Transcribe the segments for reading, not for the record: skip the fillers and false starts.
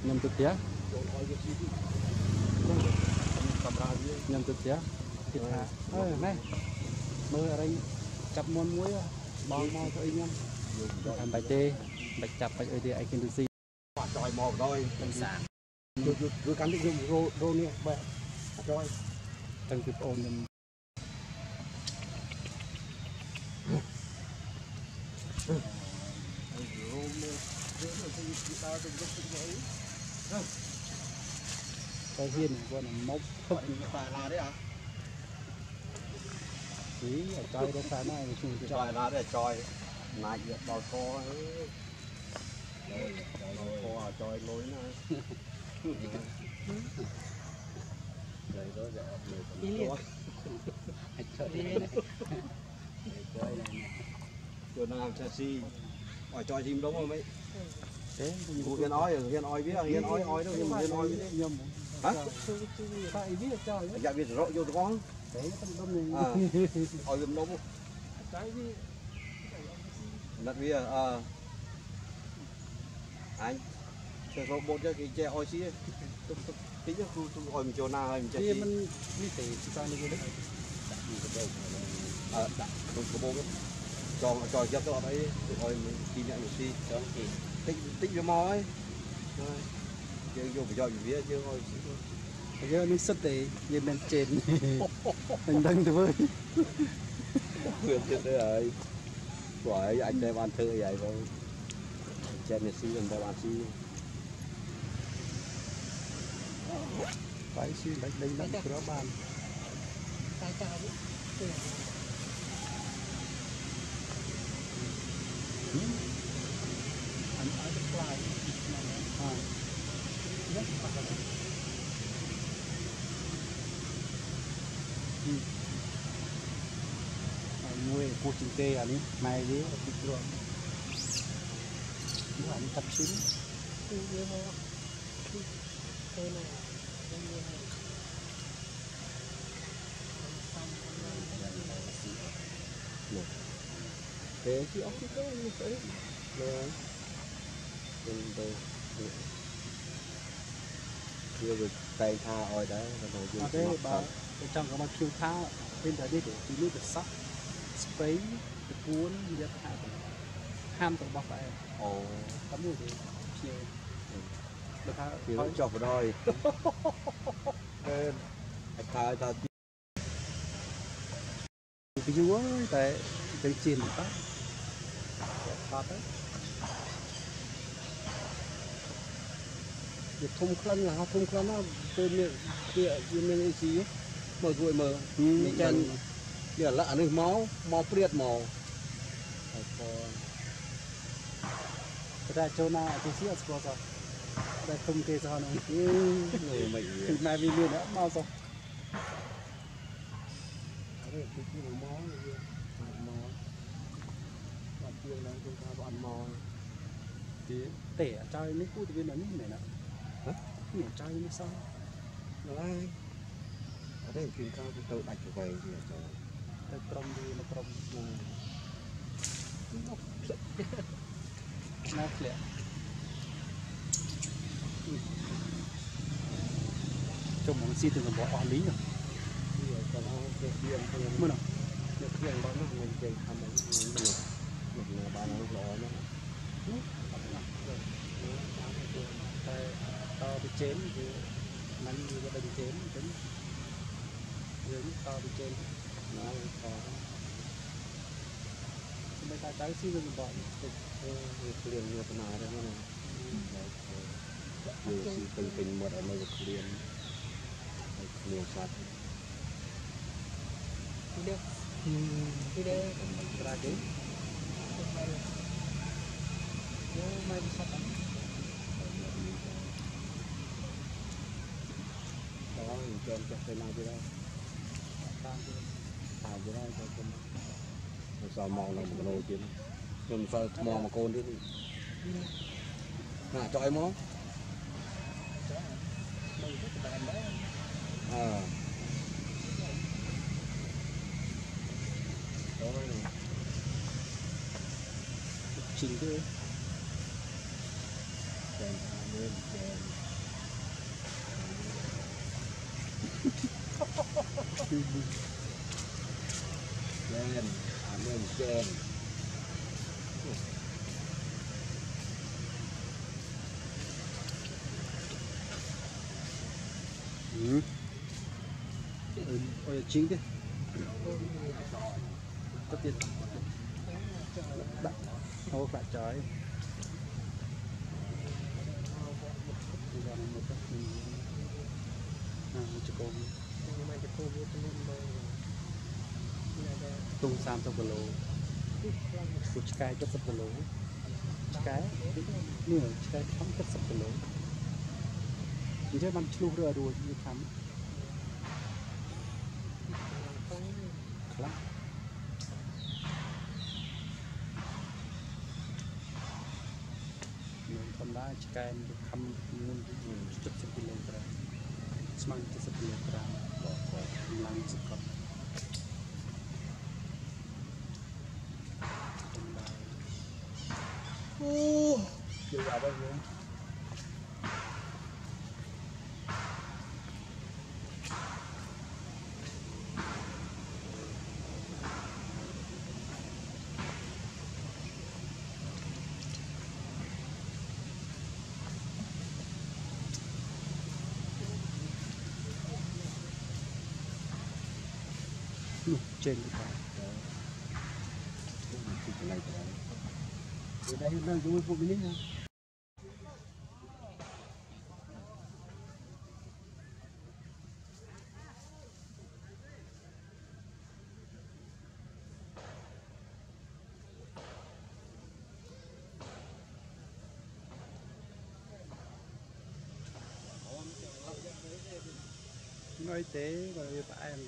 nhầm thực tế nhầm thực tế thịt hả này mơ ở đây chập môn muối bao mau cho anh em làm bài tê bạch chập bạch ơi thì anh kinh gì tròi mò rồi cứ cắn được rô nè bẹ tròi tăng kịp ôn nhầm cái hiên này con là mốc phải là đấy à ý ở chơi đó phải này tròi là để tròi nãy giờ đòi co đòi co tròi lối này đây đó giờ chưa đang làm chassis hỏi tròi chim đúng không mấy thế hiên ói biết hiên ói đâu nhưng mà hiên ói biết nhầm hả tại biết chơi dạ biết rõ vô con đấy tâm tâm này ói giùm đâu cái gì đặt bia anh chơi robot cho cái che ói xí tí chứ tôi ói mình chỗ nào mình chơi thì mình đi tỉ sao đi đấy đặt đúng cái bố cho cho cái đấy ói mình khi nhận một xí cho tích vô mò ấy chơi vô phải cho gì biết chứ ói xí bây giờ mình xuất để như bên trên mình đăng thôi quyền trên đây rồi gọi anh đem ăn thử vậy thôi trên này xí anh đem ăn xí phải xí đánh đánh cái đó bàn anh ở cái lại mua cô chỉnh tê à ní này đi rồi những anh tập chín thế chứ ông có như thế rồi chưa được tay tha oi đấy ở đây bà trong cái mặt kêu thao bên đó đi để tí nước được sắc spray được cuốn giật hại ham tụi bọc lại tắm rồi thì chia được hả thì nó chọc vào đôi anh thay ta cái dúa tại cái chìm tắt tắt đấy được thông khăn là thông khăn nó tôi miệng kia miệng gì mở ruồi mở mình chân giờ lạ này máu priệt màu ra châu na thì xí ở rồi đây không kê sao nó người mình thì mai vì miền đã mau rồi thì tẻ chơi nước cũ thì bên đó nước này nè nhỉ chơi nước sao nó ai ở đây chuyên cao tôi đặt cho vậy thì nó trông đi nó trông nó lẹ trong một xí từ bỏ quản lý rồi mới nào được tiền đó nó mình chơi tham mình là bạn nó lo nó to bị chén thì nắn như cái bình chén tính dưới to bị chén nó to bây giờ trái xí mình bỏ liền như thế nào đấy nó nhiều xí tình một ở nơi liền liền sát video ra chứ mai đi sát đó trên cho cái nào chứ đâu thảo chứ đâu cho con sao mong là một nồi chứ mình phải mò mà con đi nè cho em không chỉnh thôi trên lên trên lên lên trên ôi chín thế tất nhiên đặt ô lại trái tung sam trong cái lỗ của cái chất sập cái lỗ cái nửa cái thắm chất sập cái lỗ chỉ cho bạn chlu rửa đuôi như thắm lắmทำได้แกนทำเงินจุด10 กิโลกรัมสมัง10 กิโลกรัมก็ลังสุดครับโอ้เกี่ยวกับอะไรtrên cái này ở đây đang dùng một cái này nói tế và tại em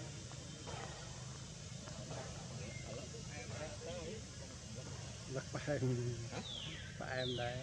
lắc ba em đấy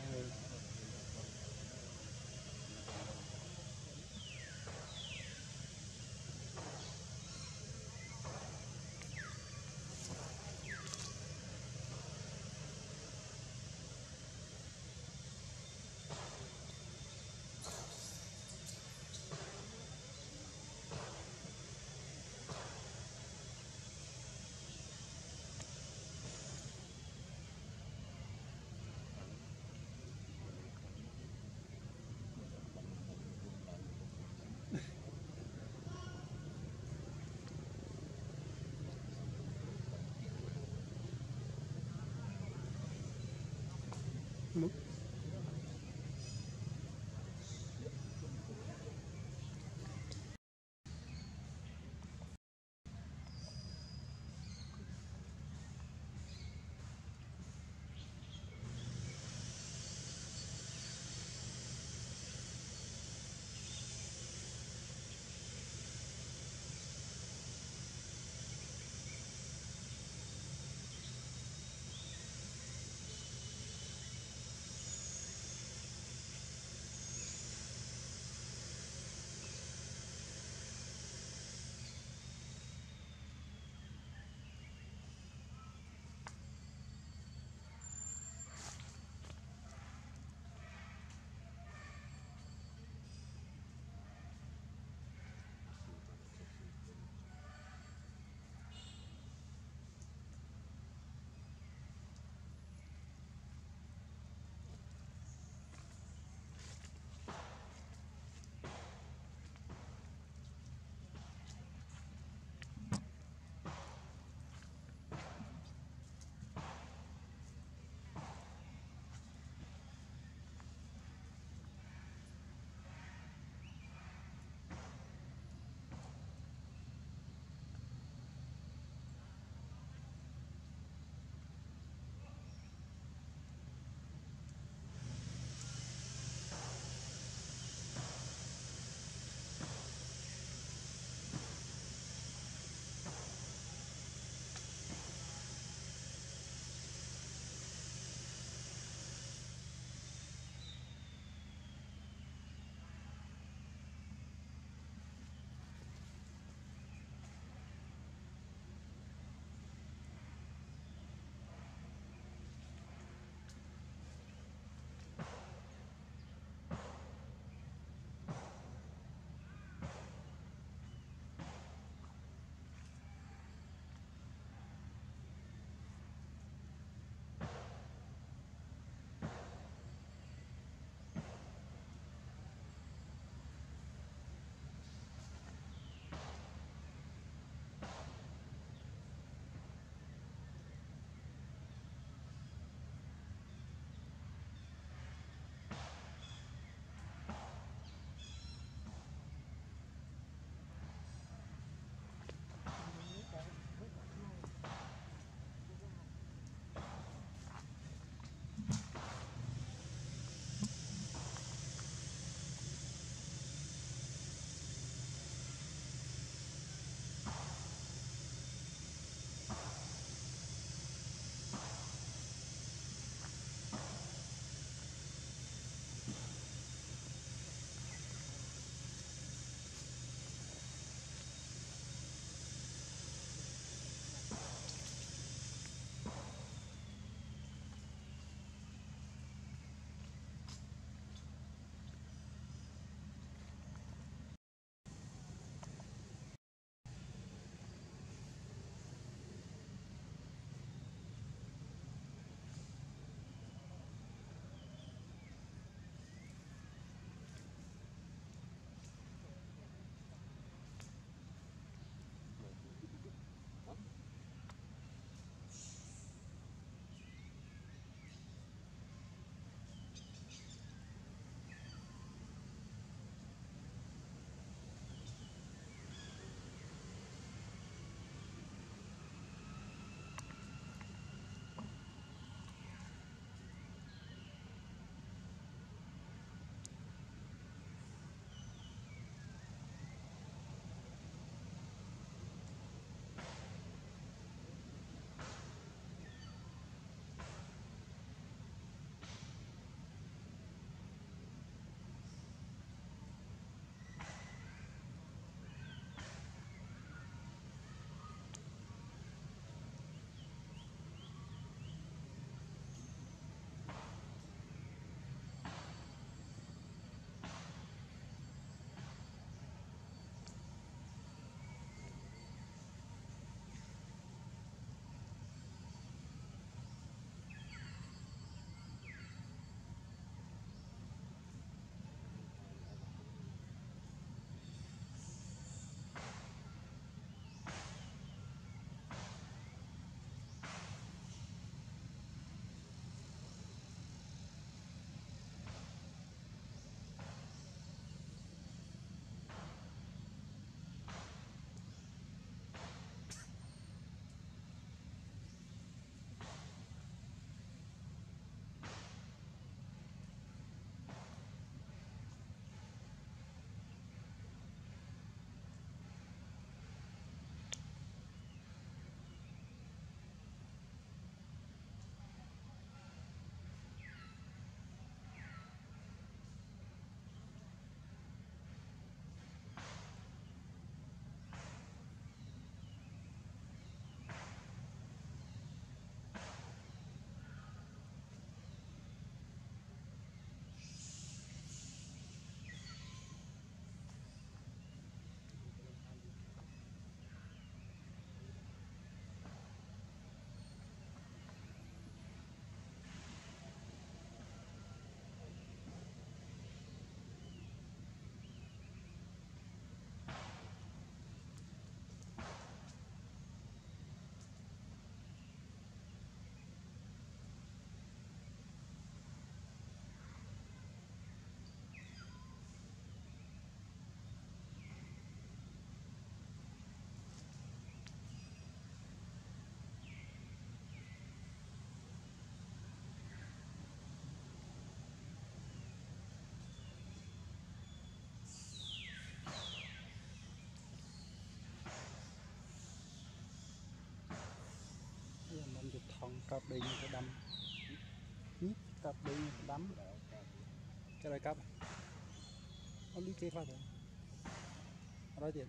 cặp đây cái đâm cặp đây đâm cái này cặp ông đi chơi thôi rồi tiền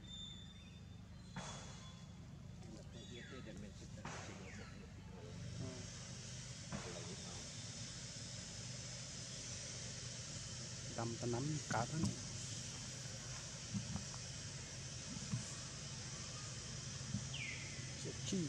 đâm ta nắm cá thôi chi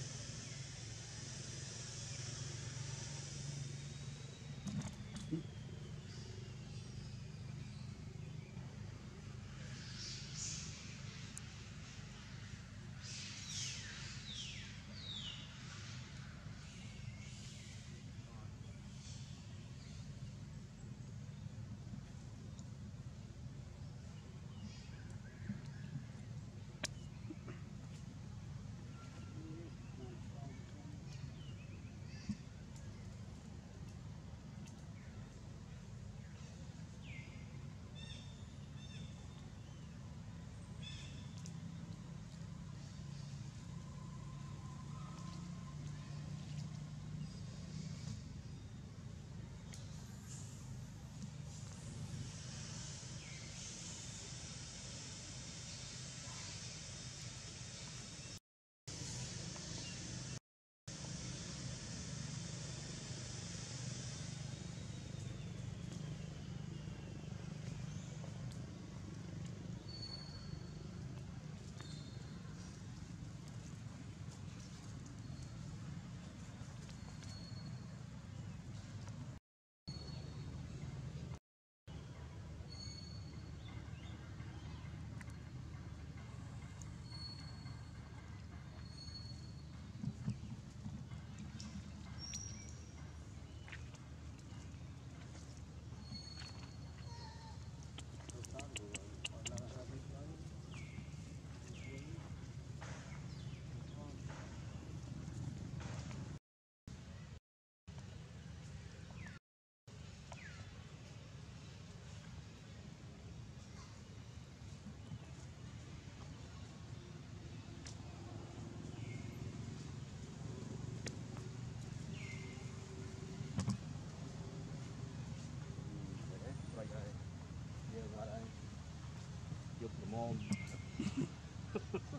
dục môn